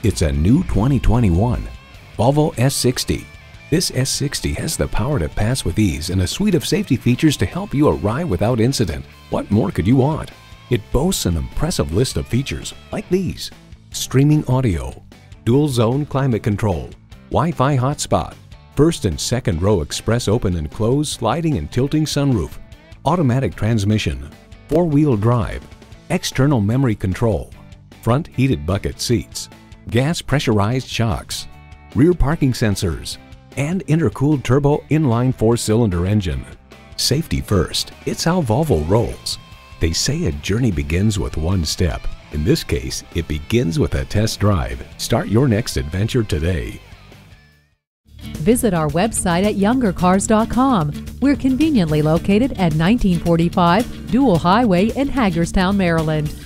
It's a new 2021 Volvo S60. This S60 has the power to pass with ease and a suite of safety features to help you arrive without incident. What more could you want? It boasts an impressive list of features like these: streaming audio, dual zone climate control, Wi-Fi hotspot, first and second row express open and close sliding and tilting sunroof, automatic transmission, four-wheel drive, external memory control, front heated bucket seats, gas pressurized shocks, rear parking sensors, and intercooled turbo inline four-cylinder engine. Safety first, it's how Volvo rolls. They say a journey begins with one step. In this case, it begins with a test drive. Start your next adventure today. Visit our website at youngercars.com. We're conveniently located at 1945 Dual Highway in Hagerstown, Maryland.